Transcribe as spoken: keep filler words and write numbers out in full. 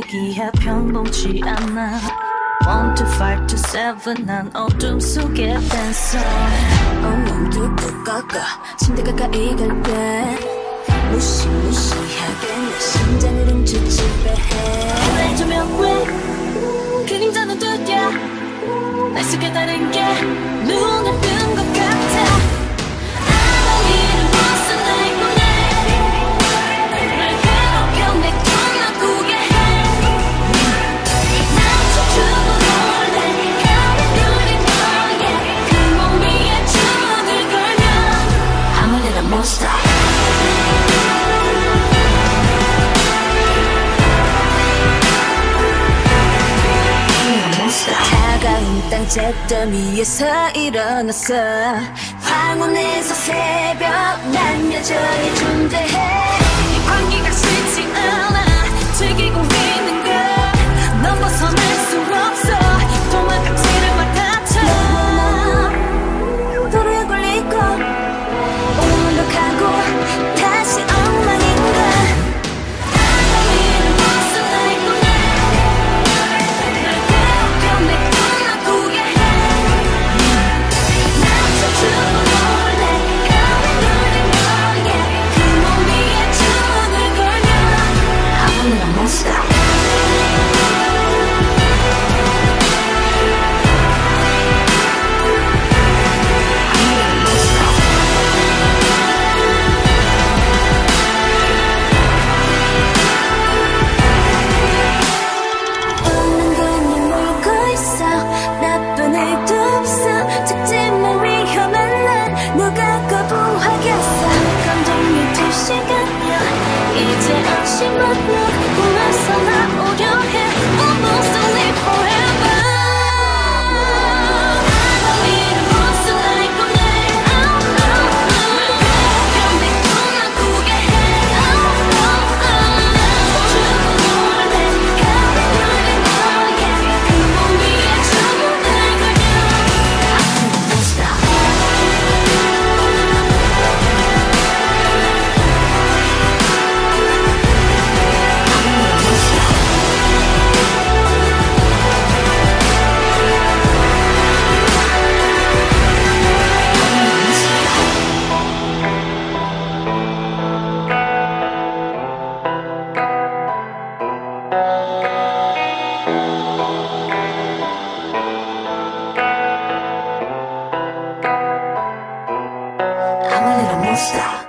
여기야 평범치 않아. One to five to seven 난 어둠 속에 댄서. 엉엉 꺾어 침대 가까이 갈게. 무시무시하게 내 심장을 훔쳐 지배해. 그래주면 왜 그림자는 두드려 날 속에 다른 게 눈에 뜬 것 같아. Monster. 차가운 땅 잿더미 위에서 일어났어. 황혼에서 새벽 난 여전히 존재해. 이 관계가 싫지 않아. 즐기고 있는 걸 넌 벗어날 수 없어. 도망가지를 맡아쳐. 도로에 걸리고 가고 다시 엉망인가. 아무리는 벌써 날 보내. 날 괴롭혀 내 꿈을 꾸게 해. 난 춤추고 놀래. 가만 누린 너의 그 몸 위에 춤을 걸면 아무나 몬스터. I'm a little monster.